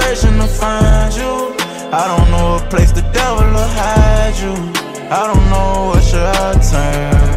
searching to find you. I don't know a place the devil will hide you. I don't know what should I turn.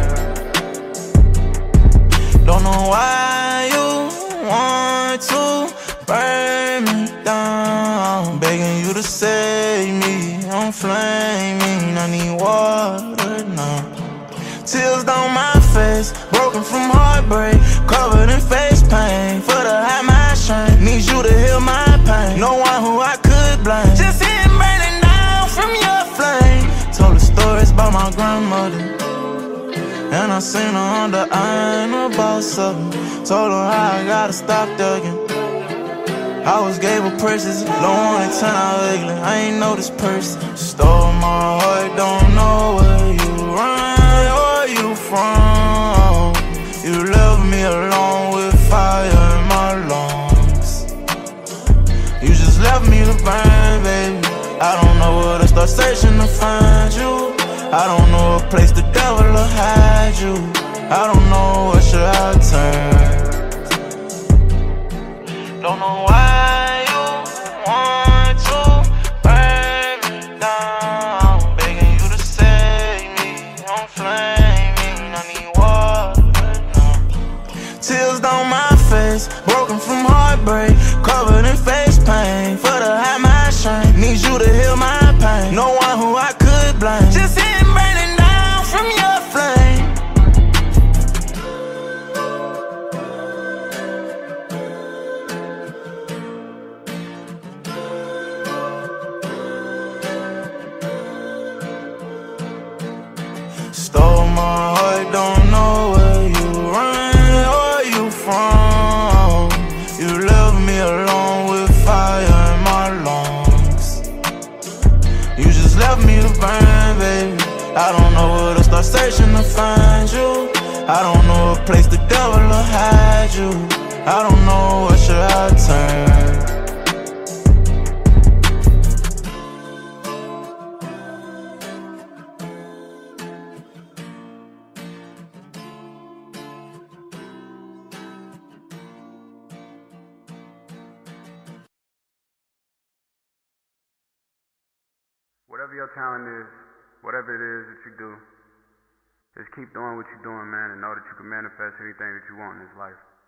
Don't know why you want to burn me down. Begging you to save me, I'm flaming, I need water now. Tears down my face, broken from heartbreak, covered in face pain. For the high my shame, need you to heal my pain. No one who I could blame, just him burning down from your flame. Told her stories about my grandmother, and I seen her on the iron about something. Told her how I gotta stop thugging. I was gave her purses, don't wanna turn out ugly. I ain't know this person. Stole my heart, don't know where you run or you from. You left me alone with fire in my lungs. You just left me to burn, baby. I don't know where to start searching to find you. I don't know a place the devil will hide you. I don't know what should I turn. Don't know why you want to burn me down. Begging you to save me, I'm flaming, I need water now. Tears down my face, broken from heartbreak, covered in face pain. For the high my shame, need you to heal my pain. No one who I could blame, just him burning down from your flame. Stole my heart, don't know where you run or you from. You left me alone with fire in my lungs. You just left me to burn, baby. I don't know where to start searching to find you. I don't know a place the devil will hide you. I don't know what should I turn. Whatever your talent is, whatever it is that you do, just keep doing what you're doing, man, and know that you can manifest anything that you want in this life.